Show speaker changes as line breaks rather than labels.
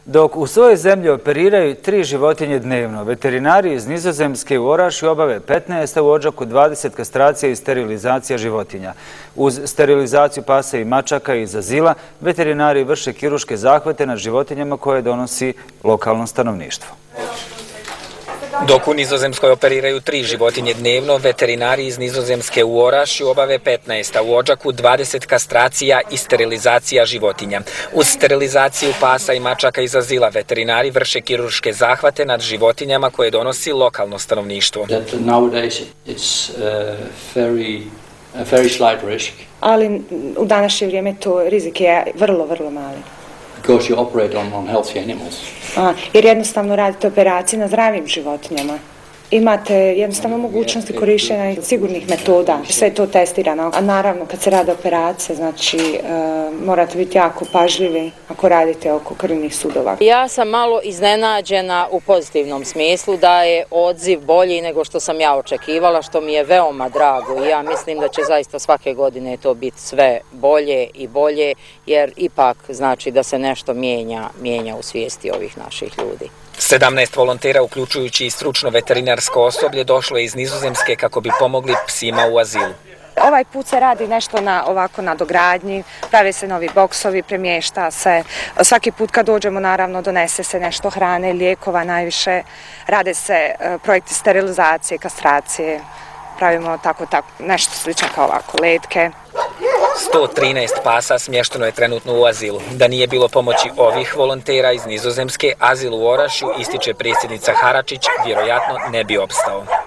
Dok u svojoj zemlji operiraju 3 životinje dnevno, veterinari iz Nizozemske u Orašju obave 15, a u Odžaku 20 kastracija i sterilizacija životinja. Uz sterilizaciju pasa i mačaka iz azila, veterinari vrše kirurške zahvate nad životinjama koje donosi lokalno stanovništvo.
Dok u Nizozemskoj operiraju 3 životinje dnevno, veterinari iz Nizozemske u Orašju obave 15, a u Odžaku 20 kastracija i sterilizacija životinja. Uz sterilizaciju pasa i mačaka iz azila, veterinari vrše kirurške zahvate nad životinjama koje donosi lokalno stanovništvo.
Ali u današnje vrijeme to rizik je vrlo mali.
Because you operate on healthy animals.
Jer jednostavno radite operacije na zdravim životinjama. Imate jednostavno mogućnosti korištenja sigurnih metoda. Sve je to testirano. A naravno kad se rade operacije, znači morate biti jako pažljivi ako radite oko krvnih sudova.
Ja sam malo iznenađena u pozitivnom smislu da je odziv bolji nego što sam ja očekivala, što mi je veoma drago i ja mislim da će zaista svake godine to biti sve bolje i bolje, jer ipak znači da se nešto mijenja u svijesti ovih naših ljudi.
17 volontera, uključujući i stručno veterinarsko osoblje, došlo je iz Nizozemske kako bi pomogli psima u azilu.
Ovaj put se radi nešto na dogradnji, prave se novi boksovi, premješta se. Svaki put kad dođemo, naravno, donese se nešto hrane, lijekova najviše. Rade se projekti sterilizacije, kastracije. Pravimo tako nešto slično kao ovako, letke.
113 pasa smješteno je trenutno u azilu. Da nije bilo pomoći ovih volontera iz Nizozemske, azil u Orašju, ističe predsjednica Haračić, vjerojatno ne bi opstao.